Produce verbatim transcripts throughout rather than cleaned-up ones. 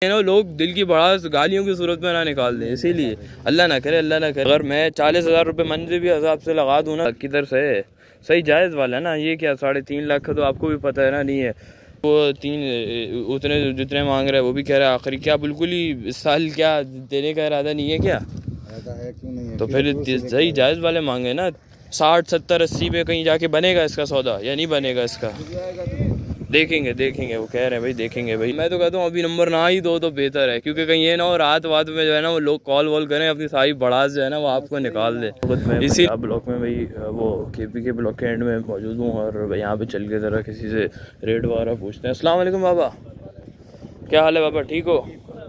ना लोग दिल की बड़ा गालियों की सूरत में ना निकाल दें, इसीलिए अल्लाह ना करे अल्लाह ना करे। अगर मैं चालीस हज़ार रुपये मंजिल भी हिसाब से लगा दूँ ना, किधर से सही जायज़ वाला है ना, ये क्या साढ़े तीन लाख का तो आपको भी पता है ना नहीं है, वो तीन उतने जितने मांग रहे हैं वो भी कह रहा है आखिरी। क्या बिल्कुल ही इस साल क्या देने का इरादा नहीं है क्या? है क्यों नहीं है? तो फिर सही जायज़ वाले मांगे ना, साठ सत्तर अस्सी में कहीं जाके बनेगा इसका सौदा या नहीं बनेगा इसका? देखेंगे देखेंगे, वो कह रहे हैं भाई देखेंगे भाई। मैं तो कहता हूँ अभी नंबर ना ही दो तो बेहतर है, क्योंकि कहीं ये ना हो रात वात में जो है ना वो लोग कॉल वॉल करें, अपनी सारी बढ़ास जो है ना वो आपको निकाल दे। इसी ब्लॉक में भाई वो के पी के ब्लॉक के एंड में मौजूद हूँ और यहाँ पे चल के ज़रा किसी से रेट वगैरह पूछते हैं। अस्सलाम वालेकुम बाबा, क्या हाल है बाबा, ठीक हो?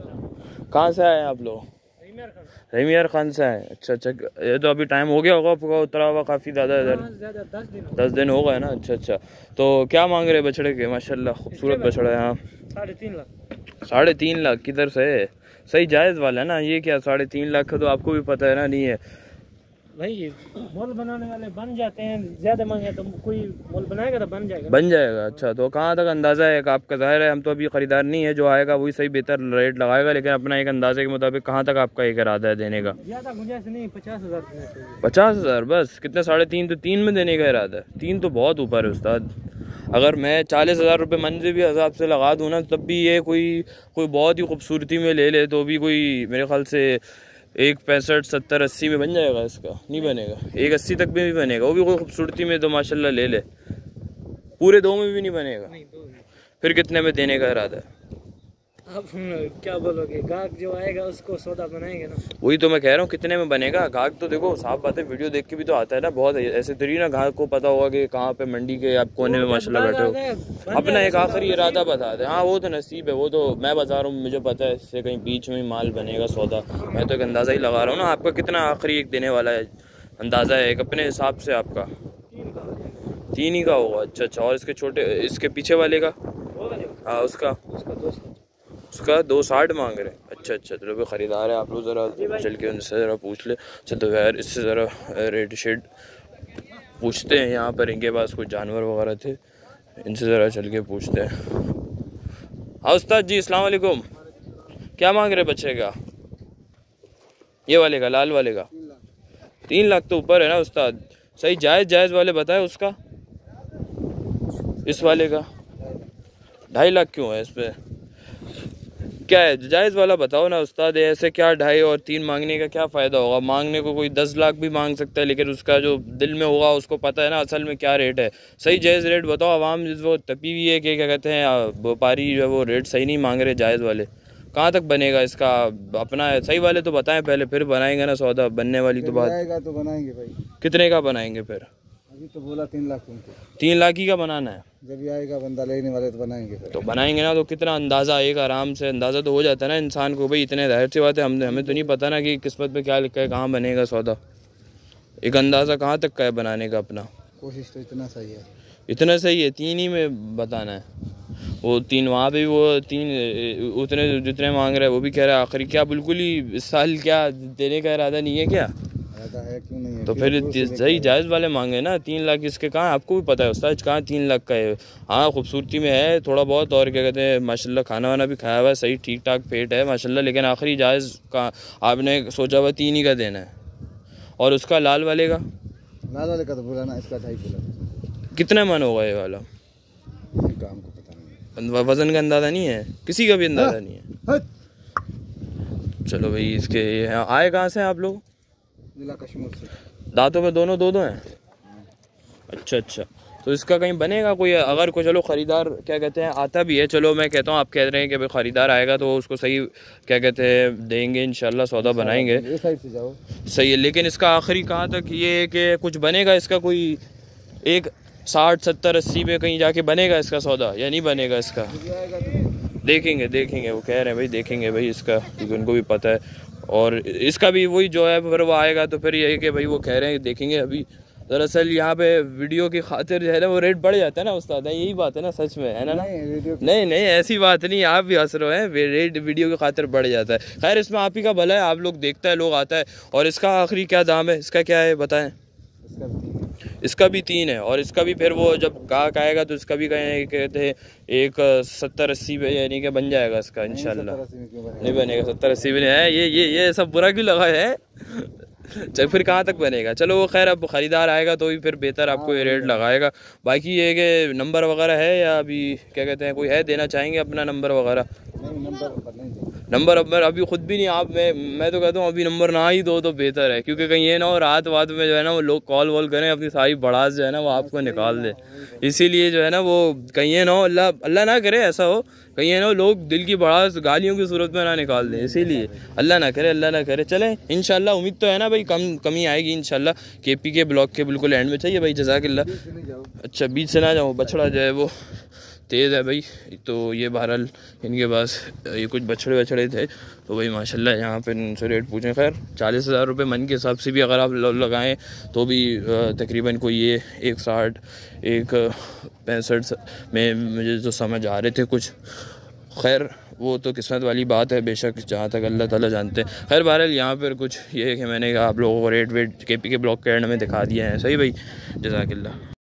कहाँ से आए हैं आप लोग? रहीमियार खान से आए। अच्छा अच्छा, ये तो अभी टाइम हो गया होगा आपका उतरा हुआ काफ़ी ज़्यादा इधर? दस दिन हो गए ना। अच्छा अच्छा, तो क्या मांग रहे बछड़े के? माशाल्लाह खूबसूरत बछड़ा है। हाँ साढ़े तीन लाख। साढ़े तीन लाख किधर से? सही जायज़ वाला है ना, ये क्या साढ़े तीन लाख का तो आपको भी पता है ना नहीं है भाई। मोल बनाने वाले बन जाते हैं, ज़्यादा मांगे तो कोई मोल बनाएगा तो बन जाएगा बन जाएगा। अच्छा, तो कहाँ तक अंदाज़ा है आपका? ज़ाहिर है हम तो अभी ख़रीदार नहीं है, जो आएगा वही सही बेहतर रेट लगाएगा, लेकिन अपना एक अंदाजे के मुताबिक कहाँ तक आपका एक इरादा है देने का? ज़्यादा गुंजाइश नहीं, पचास हज़ार पचास हज़ार बस? कितने? साढ़े तीन? तो तीन में देने का इरादा है? तीन तो बहुत ऊपर है उस्ताद। अगर मैं चालीस हज़ार रुपये मंजिल भी हिसाब से लगा दूँ ना, तब भी ये कोई कोई बहुत ही खूबसूरती में ले ले तो भी कोई मेरे ख्याल से एक पैंसठ सत्तर अस्सी में बन जाएगा इसका, नहीं बनेगा। एक अस्सी तक में भी बनेगा, वो भी कोई खूबसूरती में तो माशाल्लाह ले ले। पूरे दो में भी नहीं बनेगा? नहीं, दो में। फिर कितने में देने का इरादा है? अब क्या बोलोगे, गाहक जो आएगा उसको सौदा बनाएंगे ना। वही तो मैं कह रहा हूँ, कितने में बनेगा? गाहक तो देखो साफ बात है, वीडियो देख के भी तो आता है ना बहुत, ऐसे थोड़ी ना गाहक को पता होगा कि कहाँ पे मंडी के आप कोने में माशाल्लाह बैठे हो। अपना एक आखिरी इरादा बता दे। हाँ वो तो नसीब है, वो तो मैं बता रहा हूँ, मुझे पता है इससे कहीं बीच में माल बनेगा सौदा। मैं तो एक अंदाज़ा ही लगा रहा हूँ ना। आपका कितना आखिरी एक देने वाला है अंदाज़ा है एक अपने हिसाब से? आपका तीन ही का होगा। अच्छा अच्छा, और इसके छोटे इसके पीछे वाले का? हाँ उसका उसका दो साठ मांग रहे। अच्छा अच्छा, चलो भाई ख़रीदार है आप लोग, ज़रा चल के उनसे ज़रा पूछ ले। चलो यार इससे ज़रा रेट शेड पूछते हैं, यहाँ पर इनके पास कुछ जानवर वगैरह थे, इनसे ज़रा चल के पूछते हैं। हाँ उस्ताद जी अस्सलाम वालेकुम, क्या मांग रहे बच्चे का? ये वाले का, लाल वाले का? तीन लाख तो ऊपर है ना उस्ताद। सही जायज़ जायज़ वाले बताए उसका। इस वाले का ढाई लाख क्यों है? इस पर क्या है? जायज़ वाला बताओ ना उस्ताद। ऐसे क्या ढाई और तीन मांगने का क्या फ़ायदा होगा? मांगने को कोई दस लाख भी मांग सकता है, लेकिन उसका जो दिल में होगा उसको पता है ना असल में क्या रेट है। सही जायज़ रेट बताओ। आवाम वो तपी हुई है कि क्या कहते हैं व्यापारी जो है वो रेट सही नहीं मांग रहे जायज़ वाले। कहाँ तक बनेगा इसका? अपना सही वाले तो बताएं पहले, फिर बनाएंगे ना सौदा। बनने वाली तो बात तो बनाएंगे भाई। कितने का बनाएंगे फिर? अभी तो बोला तीन लाख तुमको। तीन लाख ही का बनाना है? जब भी आएगा बंदा लेने वाले तो बनाएंगे फिर। तो बनाएंगे ना, तो कितना अंदाज़ा एक आराम से अंदाज़ा तो हो जाता है ना इंसान को भाई। इतने जाहिर सी बात है, हमने हमें तो नहीं पता ना कि किस्मत में क्या लिखा है, कहाँ बनेगा सौदा। एक अंदाज़ा कहाँ तक का है बनाने का अपना? कोशिश तो इतना सही है। इतना सही है? तीन ही में बताना है? वो तीन वहाँ पे भी वो तीन उतने जितने मांग रहे हैं वो भी कह रहे हैं आखिरी। क्या बिल्कुल ही इस साल क्या देने का इरादा नहीं है क्या? है क्यों नहीं है? तो फिर सही जायज़ वाले मांगे ना। तीन लाख इसके कहाँ? आपको भी पता है उस्ताद कहाँ तीन लाख का है। हाँ खूबसूरती में है थोड़ा बहुत, और क्या कहते हैं माशाल्लाह खाना वाना भी खाया हुआ है, सही ठीक ठाक पेट है माशाल्लाह, लेकिन आखिरी जायज़ का आपने सोचा हुआ तीन ही का देना है। और उसका लाल वाले का? लाल वाले का तो बोला ना, इसका ढाई बोला। कितना मन होगा ये वाला? काम को पता नहीं, वज़न का अंदाज़ा नहीं है, किसी का भी अंदाज़ा नहीं है। चलो भाई इसके आए कहाँ से आप लोग? जिला कश्मीर से। दांतों पे दोनों दो दो हैं? अच्छा अच्छा, तो इसका कहीं बनेगा कोई? अगर कोई चलो ख़रीदार क्या कहते हैं आता भी है, चलो मैं कहता हूँ आप कह रहे हैं कि भाई ख़रीदार आएगा तो उसको सही क्या कहते हैं देंगे, इंशाल्लाह सौदा बनाएंगे। ये साइड से जाओ। सही है, लेकिन इसका आखिरी कहाँ तक ये है कि कुछ बनेगा इसका? कोई एक साठ सत्तर अस्सी में कहीं जाके बनेगा इसका सौदा या नहीं बनेगा इसका? देखेंगे देखेंगे, वो कह रहे हैं भाई देखेंगे भाई इसका, क्योंकि उनको भी पता है। और इसका भी वही जो है फिर वो आएगा तो फिर ये है कि भाई वो कह रहे हैं देखेंगे। अभी दरअसल यहाँ पे वीडियो की खातिर जो है ना वो रेट बढ़ जाता है ना उस्ताद, यही बात है ना सच में, है ना? नहीं नहीं, नहीं ऐसी बात नहीं, आप भी हंस रहे हैं, रेट वीडियो की खातिर बढ़ जाता है। खैर इसमें आप ही का भला है, आप लोग देखता है लोग आता है। और इसका आखिरी क्या दाम है? इसका क्या है बताएं? इसका भी तीन है, और इसका भी फिर वो जब गाहक आएगा तो इसका भी कहें कहते हैं एक सत्तर अस्सी पे यानी कि बन जाएगा इसका इंशाल्लाह। नहीं बनेगा, सत्तर अस्सी में है। ये ये ये सब बुरा क्यों लगा है? चल फिर कहाँ तक बनेगा? चलो वो खैर अब ख़रीदार आएगा तो भी फिर बेहतर आपको ये रेट लगाएगा। बाकी ये कि नंबर वगैरह है या अभी क्या कहते हैं कोई है देना चाहेंगे अपना नंबर वगैरह? नंबर अब अभी ख़ुद भी नहीं आप मैं मैं तो कहता हूँ अभी नंबर ना ही दो तो बेहतर है, क्योंकि कहीं ये ना हो रात वात में जो है ना वो लोग कॉल वॉल करें अपनी सारी बढ़ास जो है ना वो आपको निकाल दे। इसीलिए जो है ना वो कहीं ये ना हो, अल्लाह अल्लाह ना करे ऐसा हो, कहीं ये ना हो लोग दिल की बढ़ास गालियों की सूरत में ना निकाल दें। इसीलिए अल्लाह ना करे, अल्लाह ना करे। चलें इंशाल्लाह, उम्मीद तो है ना भाई कम कमी आएगी इंशाल्लाह। के पी के ब्लॉक के बिल्कुल एंड में चाहिए भाई, जज़ाकिल्लाह। अच्छा बीच से ना जाओ, बछड़ा जो है वो तेज़ है भाई। तो ये बहरहाल इनके पास ये कुछ बछड़े बछड़े थे तो भाई माशाल्लाह यहाँ पे इनसे रेट पूछें। खैर चालीस हज़ार रुपये मन के हिसाब से भी अगर आप लगाएं तो भी तकरीबन कोई ये एक साठ एक पैंसठ में मुझे जो समझ आ रहे थे कुछ। खैर वो तो किस्मत वाली बात है बेशक, जहाँ तक अल्लाह ताला जानते हैं। खैर बहरहाल यहाँ पर कुछ ये है कि मैंने कहा आप लोगों को रेट वेट के पी के ब्लॉक के एंड में दिखा दिए हैं। सही भाई, जज़ाकिल्लाह।